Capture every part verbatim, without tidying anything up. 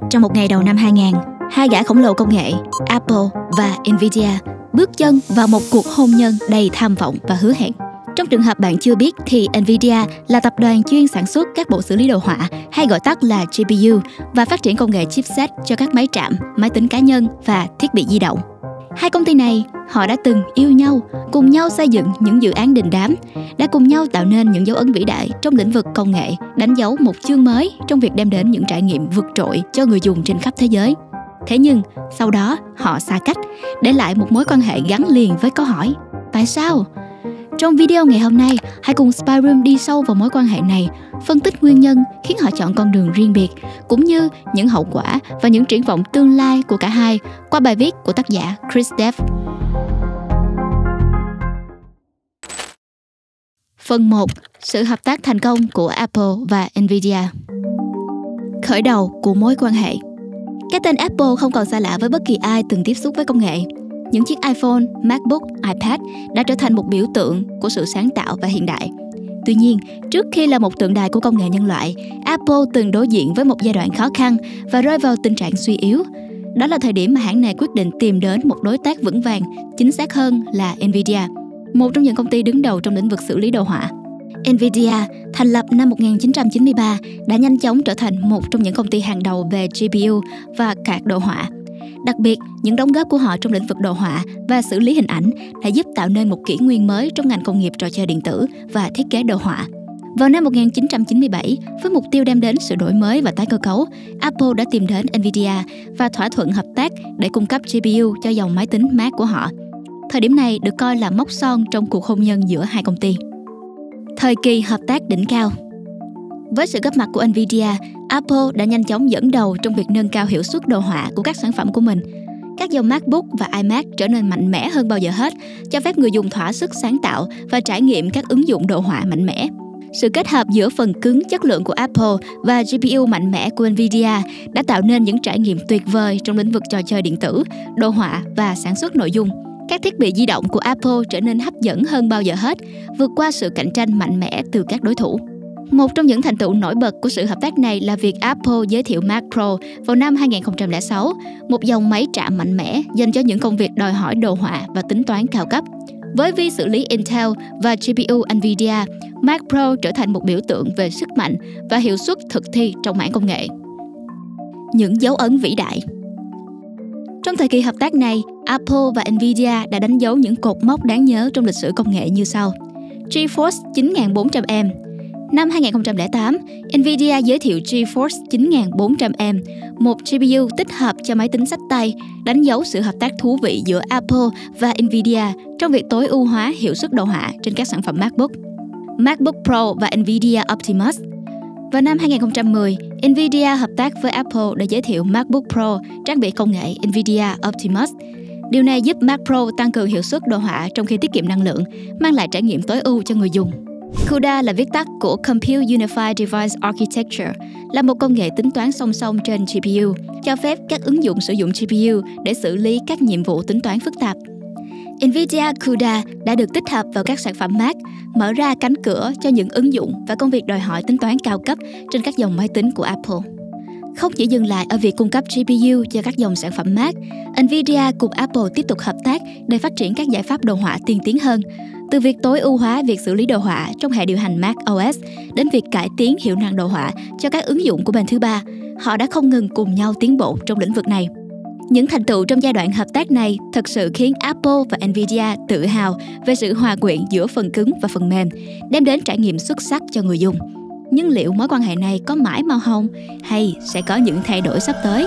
Trong một ngày đầu năm hai nghìn, hai gã khổng lồ công nghệ Apple và Nvidia bước chân vào một cuộc hôn nhân đầy tham vọng và hứa hẹn. Trong trường hợp bạn chưa biết thì Nvidia là tập đoàn chuyên sản xuất các bộ xử lý đồ họa hay gọi tắt là G P U và phát triển công nghệ chipset cho các máy trạm, máy tính cá nhân và thiết bị di động. Hai công ty này, họ đã từng yêu nhau, cùng nhau xây dựng những dự án đình đám, đã cùng nhau tạo nên những dấu ấn vĩ đại trong lĩnh vực công nghệ, đánh dấu một chương mới trong việc đem đến những trải nghiệm vượt trội cho người dùng trên khắp thế giới. Thế nhưng, sau đó họ xa cách, để lại một mối quan hệ gắn liền với câu hỏi: tại sao? Trong video ngày hôm nay, hãy cùng Spyroom đi sâu vào mối quan hệ này, phân tích nguyên nhân khiến họ chọn con đường riêng biệt, cũng như những hậu quả và những triển vọng tương lai của cả hai qua bài viết của tác giả Chris Dev. Phần một. Sự hợp tác thành công của Apple và Nvidia. Khởi đầu của mối quan hệ. Cái tên Apple không còn xa lạ với bất kỳ ai từng tiếp xúc với công nghệ. Những chiếc iPhone, MacBook, iPad đã trở thành một biểu tượng của sự sáng tạo và hiện đại. Tuy nhiên, trước khi là một tượng đài của công nghệ nhân loại, Apple từng đối diện với một giai đoạn khó khăn và rơi vào tình trạng suy yếu. Đó là thời điểm mà hãng này quyết định tìm đến một đối tác vững vàng, chính xác hơn là Nvidia, một trong những công ty đứng đầu trong lĩnh vực xử lý đồ họa. Nvidia, thành lập năm một nghìn chín trăm chín mươi ba, đã nhanh chóng trở thành một trong những công ty hàng đầu về G P U và card đồ họa. Đặc biệt, những đóng góp của họ trong lĩnh vực đồ họa và xử lý hình ảnh đã giúp tạo nên một kỷ nguyên mới trong ngành công nghiệp trò chơi điện tử và thiết kế đồ họa. Vào năm một nghìn chín trăm chín mươi bảy, với mục tiêu đem đến sự đổi mới và tái cơ cấu, Apple đã tìm đến Nvidia và thỏa thuận hợp tác để cung cấp G P U cho dòng máy tính Mac của họ. Thời điểm này được coi là mốc son trong cuộc hôn nhân giữa hai công ty. Thời kỳ hợp tác đỉnh cao. Với sự góp mặt của Nvidia, Apple đã nhanh chóng dẫn đầu trong việc nâng cao hiệu suất đồ họa của các sản phẩm của mình. Các dòng MacBook và iMac trở nên mạnh mẽ hơn bao giờ hết, cho phép người dùng thỏa sức sáng tạo và trải nghiệm các ứng dụng đồ họa mạnh mẽ. Sự kết hợp giữa phần cứng chất lượng của Apple và G P U mạnh mẽ của Nvidia đã tạo nên những trải nghiệm tuyệt vời trong lĩnh vực trò chơi điện tử, đồ họa và sản xuất nội dung. Các thiết bị di động của Apple trở nên hấp dẫn hơn bao giờ hết, vượt qua sự cạnh tranh mạnh mẽ từ các đối thủ. Một trong những thành tựu nổi bật của sự hợp tác này là việc Apple giới thiệu Mac Pro vào năm hai nghìn không trăm lẻ sáu, một dòng máy trạm mạnh mẽ dành cho những công việc đòi hỏi đồ họa và tính toán cao cấp. Với vi xử lý Intel và G P U Nvidia, Mac Pro trở thành một biểu tượng về sức mạnh và hiệu suất thực thi trong mảng công nghệ. Những dấu ấn vĩ đại. Trong thời kỳ hợp tác này, Apple và Nvidia đã đánh dấu những cột mốc đáng nhớ trong lịch sử công nghệ như sau. GeForce chín nghìn bốn trăm M. Năm hai nghìn không trăm lẻ tám, Nvidia giới thiệu GeForce chín nghìn bốn trăm M, một G P U tích hợp cho máy tính xách tay, đánh dấu sự hợp tác thú vị giữa Apple và Nvidia trong việc tối ưu hóa hiệu suất đồ họa trên các sản phẩm MacBook. MacBook Pro và Nvidia Optimus. Vào năm hai nghìn không trăm mười, Nvidia hợp tác với Apple để giới thiệu MacBook Pro trang bị công nghệ Nvidia Optimus. Điều này giúp Mac Pro tăng cường hiệu suất đồ họa trong khi tiết kiệm năng lượng, mang lại trải nghiệm tối ưu cho người dùng. CUDA là viết tắt của Compute Unified Device Architecture, là một công nghệ tính toán song song trên G P U, cho phép các ứng dụng sử dụng G P U để xử lý các nhiệm vụ tính toán phức tạp. Nvidia CUDA đã được tích hợp vào các sản phẩm Mac, mở ra cánh cửa cho những ứng dụng và công việc đòi hỏi tính toán cao cấp trên các dòng máy tính của Apple. Không chỉ dừng lại ở việc cung cấp G P U cho các dòng sản phẩm Mac, Nvidia cùng Apple tiếp tục hợp tác để phát triển các giải pháp đồ họa tiên tiến hơn. Từ việc tối ưu hóa việc xử lý đồ họa trong hệ điều hành Mac O S đến việc cải tiến hiệu năng đồ họa cho các ứng dụng của bên thứ ba, họ đã không ngừng cùng nhau tiến bộ trong lĩnh vực này. Những thành tựu trong giai đoạn hợp tác này thực sự khiến Apple và Nvidia tự hào về sự hòa quyện giữa phần cứng và phần mềm, đem đến trải nghiệm xuất sắc cho người dùng. Nhưng liệu mối quan hệ này có mãi màu hồng hay sẽ có những thay đổi sắp tới?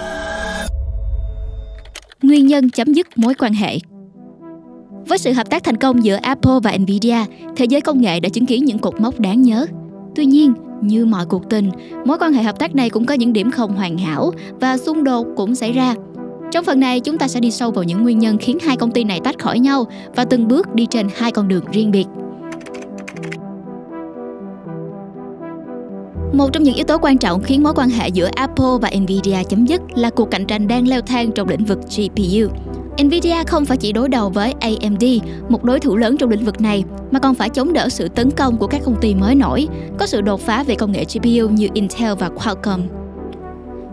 Nguyên nhân chấm dứt mối quan hệ. Với sự hợp tác thành công giữa Apple và Nvidia, thế giới công nghệ đã chứng kiến những cột mốc đáng nhớ. Tuy nhiên, như mọi cuộc tình, mối quan hệ hợp tác này cũng có những điểm không hoàn hảo và xung đột cũng xảy ra. Trong phần này, chúng ta sẽ đi sâu vào những nguyên nhân khiến hai công ty này tách khỏi nhau và từng bước đi trên hai con đường riêng biệt. Một trong những yếu tố quan trọng khiến mối quan hệ giữa Apple và Nvidia chấm dứt là cuộc cạnh tranh đang leo thang trong lĩnh vực G P U. Nvidia không phải chỉ đối đầu với A M D, một đối thủ lớn trong lĩnh vực này, mà còn phải chống đỡ sự tấn công của các công ty mới nổi, có sự đột phá về công nghệ G P U như Intel và Qualcomm.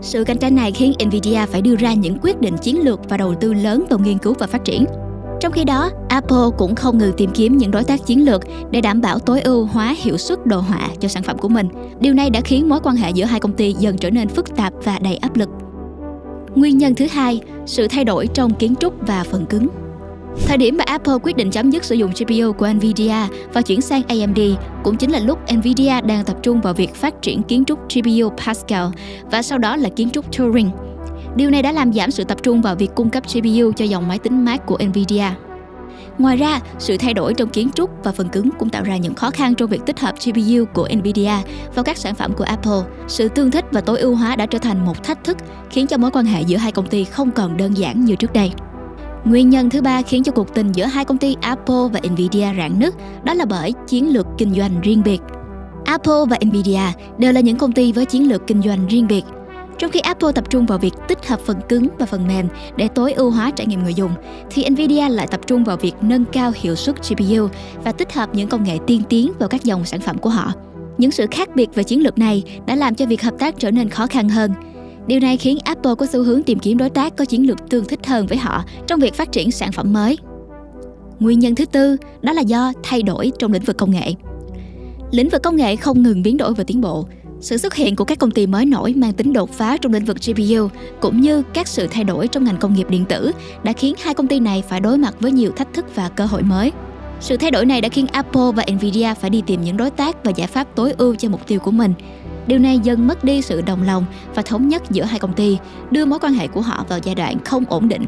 Sự cạnh tranh này khiến Nvidia phải đưa ra những quyết định chiến lược và đầu tư lớn vào nghiên cứu và phát triển. Trong khi đó, Apple cũng không ngừng tìm kiếm những đối tác chiến lược để đảm bảo tối ưu hóa hiệu suất đồ họa cho sản phẩm của mình. Điều này đã khiến mối quan hệ giữa hai công ty dần trở nên phức tạp và đầy áp lực. Nguyên nhân thứ hai, sự thay đổi trong kiến trúc và phần cứng. Thời điểm mà Apple quyết định chấm dứt sử dụng giê pê u của Nvidia và chuyển sang a em đê cũng chính là lúc Nvidia đang tập trung vào việc phát triển kiến trúc giê pê u Pascal và sau đó là kiến trúc Turing. Điều này đã làm giảm sự tập trung vào việc cung cấp giê pê u cho dòng máy tính Mac của Nvidia. Ngoài ra, sự thay đổi trong kiến trúc và phần cứng cũng tạo ra những khó khăn trong việc tích hợp giê pê u của Nvidia vào các sản phẩm của Apple. Sự tương thích và tối ưu hóa đã trở thành một thách thức, khiến cho mối quan hệ giữa hai công ty không còn đơn giản như trước đây. Nguyên nhân thứ ba khiến cho cuộc tình giữa hai công ty Apple và Nvidia rạn nứt, đó là bởi chiến lược kinh doanh riêng biệt. Apple và Nvidia đều là những công ty với chiến lược kinh doanh riêng biệt. Trong khi Apple tập trung vào việc tích hợp phần cứng và phần mềm để tối ưu hóa trải nghiệm người dùng, thì Nvidia lại tập trung vào việc nâng cao hiệu suất giê pê u và tích hợp những công nghệ tiên tiến vào các dòng sản phẩm của họ. Những sự khác biệt về chiến lược này đã làm cho việc hợp tác trở nên khó khăn hơn. Điều này khiến Apple có xu hướng tìm kiếm đối tác có chiến lược tương thích hơn với họ trong việc phát triển sản phẩm mới. Nguyên nhân thứ tư, đó là do thay đổi trong lĩnh vực công nghệ. Lĩnh vực công nghệ không ngừng biến đổi và tiến bộ. Sự xuất hiện của các công ty mới nổi mang tính đột phá trong lĩnh vực giê pê u cũng như các sự thay đổi trong ngành công nghiệp điện tử đã khiến hai công ty này phải đối mặt với nhiều thách thức và cơ hội mới. Sự thay đổi này đã khiến Apple và Nvidia phải đi tìm những đối tác và giải pháp tối ưu cho mục tiêu của mình. Điều này dần mất đi sự đồng lòng và thống nhất giữa hai công ty, đưa mối quan hệ của họ vào giai đoạn không ổn định.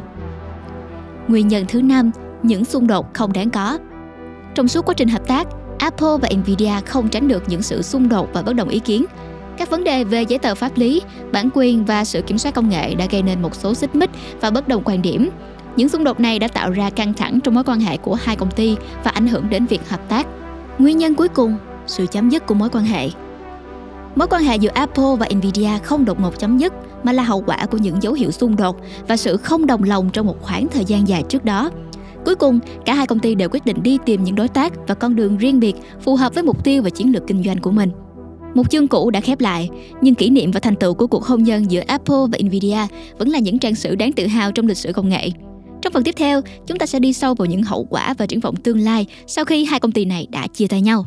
Nguyên nhân thứ năm, những xung đột không đáng có. Trong suốt quá trình hợp tác, Apple và Nvidia không tránh được những sự xung đột và bất đồng ý kiến. Các vấn đề về giấy tờ pháp lý, bản quyền và sự kiểm soát công nghệ đã gây nên một số xích mích và bất đồng quan điểm. Những xung đột này đã tạo ra căng thẳng trong mối quan hệ của hai công ty và ảnh hưởng đến việc hợp tác. Nguyên nhân cuối cùng, sự chấm dứt của mối quan hệ. Mối quan hệ giữa Apple và Nvidia không đột ngột chấm dứt, mà là hậu quả của những dấu hiệu xung đột và sự không đồng lòng trong một khoảng thời gian dài trước đó. Cuối cùng, cả hai công ty đều quyết định đi tìm những đối tác và con đường riêng biệt phù hợp với mục tiêu và chiến lược kinh doanh của mình. Một chương cũ đã khép lại, nhưng kỷ niệm và thành tựu của cuộc hôn nhân giữa Apple và Nvidia vẫn là những trang sử đáng tự hào trong lịch sử công nghệ. Trong phần tiếp theo, chúng ta sẽ đi sâu vào những hậu quả và triển vọng tương lai sau khi hai công ty này đã chia tay nhau.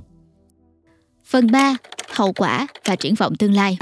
Phần ba. Hậu quả và triển vọng tương lai.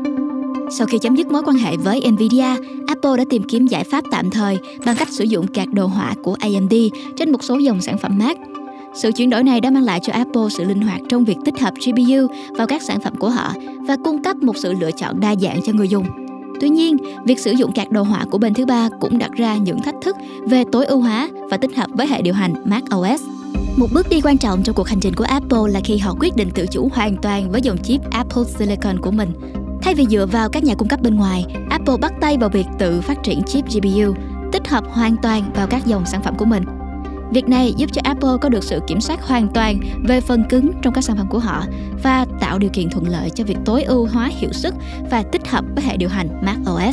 Sau khi chấm dứt mối quan hệ với Nvidia, Apple đã tìm kiếm giải pháp tạm thời bằng cách sử dụng card đồ họa của a em đê trên một số dòng sản phẩm Mac. Sự chuyển đổi này đã mang lại cho Apple sự linh hoạt trong việc tích hợp giê pê u vào các sản phẩm của họ và cung cấp một sự lựa chọn đa dạng cho người dùng. Tuy nhiên, việc sử dụng card đồ họa của bên thứ ba cũng đặt ra những thách thức về tối ưu hóa và tích hợp với hệ điều hành macOS. Một bước đi quan trọng trong cuộc hành trình của Apple là khi họ quyết định tự chủ hoàn toàn với dòng chip Apple Silicon của mình. Thay vì dựa vào các nhà cung cấp bên ngoài, Apple bắt tay vào việc tự phát triển chip giê pê u, tích hợp hoàn toàn vào các dòng sản phẩm của mình. Việc này giúp cho Apple có được sự kiểm soát hoàn toàn về phần cứng trong các sản phẩm của họ và tạo điều kiện thuận lợi cho việc tối ưu hóa hiệu suất và tích hợp với hệ điều hành macOS.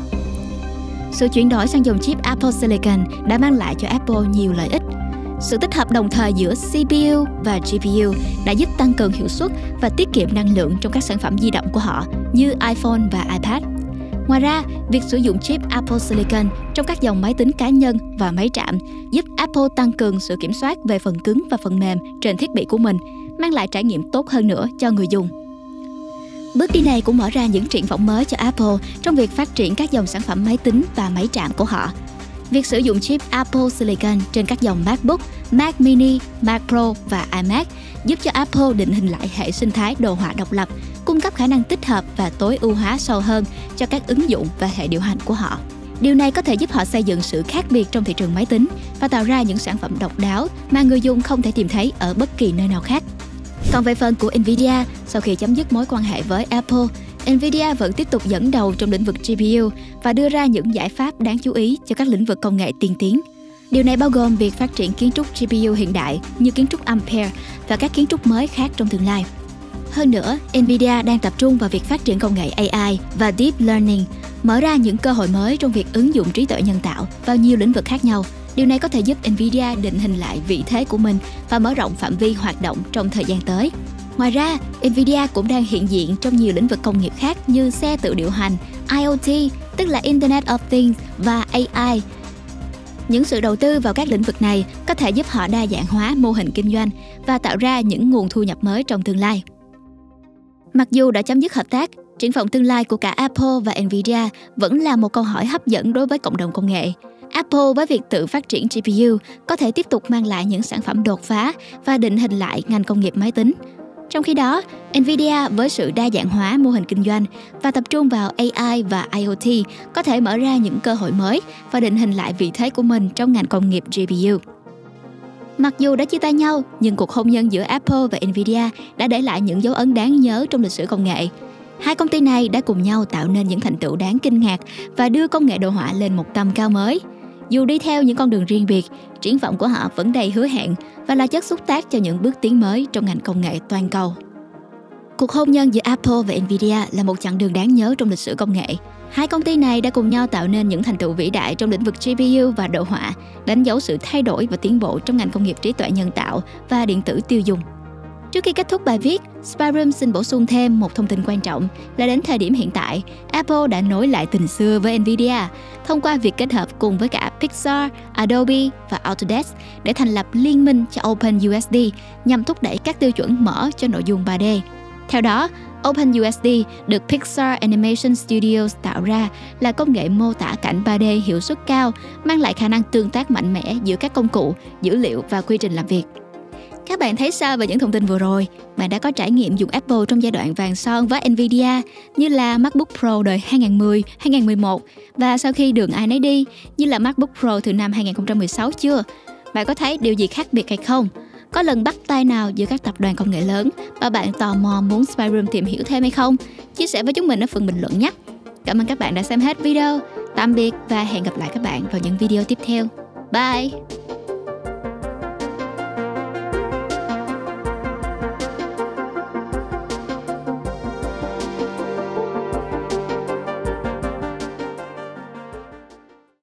Sự chuyển đổi sang dòng chip Apple Silicon đã mang lại cho Apple nhiều lợi ích. Sự tích hợp đồng thời giữa xê pê u và giê pê u đã giúp tăng cường hiệu suất và tiết kiệm năng lượng trong các sản phẩm di động của họ như iPhone và iPad. Ngoài ra, việc sử dụng chip Apple Silicon trong các dòng máy tính cá nhân và máy trạm giúp Apple tăng cường sự kiểm soát về phần cứng và phần mềm trên thiết bị của mình, mang lại trải nghiệm tốt hơn nữa cho người dùng. Bước đi này cũng mở ra những triển vọng mới cho Apple trong việc phát triển các dòng sản phẩm máy tính và máy trạm của họ. Việc sử dụng chip Apple Silicon trên các dòng MacBook, Mac Mini, Mac Pro và iMac giúp cho Apple định hình lại hệ sinh thái đồ họa độc lập, cung cấp khả năng tích hợp và tối ưu hóa sâu hơn cho các ứng dụng và hệ điều hành của họ. Điều này có thể giúp họ xây dựng sự khác biệt trong thị trường máy tính và tạo ra những sản phẩm độc đáo mà người dùng không thể tìm thấy ở bất kỳ nơi nào khác. Còn về phần của Nvidia, sau khi chấm dứt mối quan hệ với Apple, Nvidia vẫn tiếp tục dẫn đầu trong lĩnh vực giê pê u và đưa ra những giải pháp đáng chú ý cho các lĩnh vực công nghệ tiên tiến. Điều này bao gồm việc phát triển kiến trúc giê pê u hiện đại như kiến trúc Ampere và các kiến trúc mới khác trong tương lai. Hơn nữa, Nvidia đang tập trung vào việc phát triển công nghệ a i và Deep Learning, mở ra những cơ hội mới trong việc ứng dụng trí tuệ nhân tạo vào nhiều lĩnh vực khác nhau. Điều này có thể giúp Nvidia định hình lại vị thế của mình và mở rộng phạm vi hoạt động trong thời gian tới. Ngoài ra, Nvidia cũng đang hiện diện trong nhiều lĩnh vực công nghiệp khác như xe tự điều hành, I O T, tức là Internet of Things và A I. Những sự đầu tư vào các lĩnh vực này có thể giúp họ đa dạng hóa mô hình kinh doanh và tạo ra những nguồn thu nhập mới trong tương lai. Mặc dù đã chấm dứt hợp tác, triển vọng tương lai của cả Apple và Nvidia vẫn là một câu hỏi hấp dẫn đối với cộng đồng công nghệ. Apple với việc tự phát triển G P U có thể tiếp tục mang lại những sản phẩm đột phá và định hình lại ngành công nghiệp máy tính. Trong khi đó, Nvidia với sự đa dạng hóa mô hình kinh doanh và tập trung vào A I và I O T có thể mở ra những cơ hội mới và định hình lại vị thế của mình trong ngành công nghiệp G P U. Mặc dù đã chia tay nhau, nhưng cuộc hôn nhân giữa Apple và Nvidia đã để lại những dấu ấn đáng nhớ trong lịch sử công nghệ. Hai công ty này đã cùng nhau tạo nên những thành tựu đáng kinh ngạc và đưa công nghệ đồ họa lên một tầm cao mới. Dù đi theo những con đường riêng biệt, triển vọng của họ vẫn đầy hứa hẹn và là chất xúc tác cho những bước tiến mới trong ngành công nghệ toàn cầu. Cuộc hôn nhân giữa Apple và Nvidia là một chặng đường đáng nhớ trong lịch sử công nghệ. Hai công ty này đã cùng nhau tạo nên những thành tựu vĩ đại trong lĩnh vực G P U và đồ họa, đánh dấu sự thay đổi và tiến bộ trong ngành công nghiệp trí tuệ nhân tạo và điện tử tiêu dùng. Trước khi kết thúc bài viết, Spyroom xin bổ sung thêm một thông tin quan trọng là đến thời điểm hiện tại, Apple đã nối lại tình xưa với Nvidia thông qua việc kết hợp cùng với cả Pixar, Adobe và Autodesk để thành lập liên minh cho OpenUSD nhằm thúc đẩy các tiêu chuẩn mở cho nội dung ba D. Theo đó, OpenUSD được Pixar Animation Studios tạo ra là công nghệ mô tả cảnh ba D hiệu suất cao, mang lại khả năng tương tác mạnh mẽ giữa các công cụ, dữ liệu và quy trình làm việc. Các bạn thấy sao về những thông tin vừa rồi? Bạn đã có trải nghiệm dùng Apple trong giai đoạn vàng son với Nvidia như là MacBook Pro đời hai không một không, hai không một một và sau khi đường ai nấy đi như là MacBook Pro từ năm hai không một sáu chưa? Bạn có thấy điều gì khác biệt hay không? Có lần bắt tay nào giữa các tập đoàn công nghệ lớn và bạn tò mò muốn Spyroom tìm hiểu thêm hay không? Chia sẻ với chúng mình ở phần bình luận nhé! Cảm ơn các bạn đã xem hết video. Tạm biệt và hẹn gặp lại các bạn vào những video tiếp theo. Bye!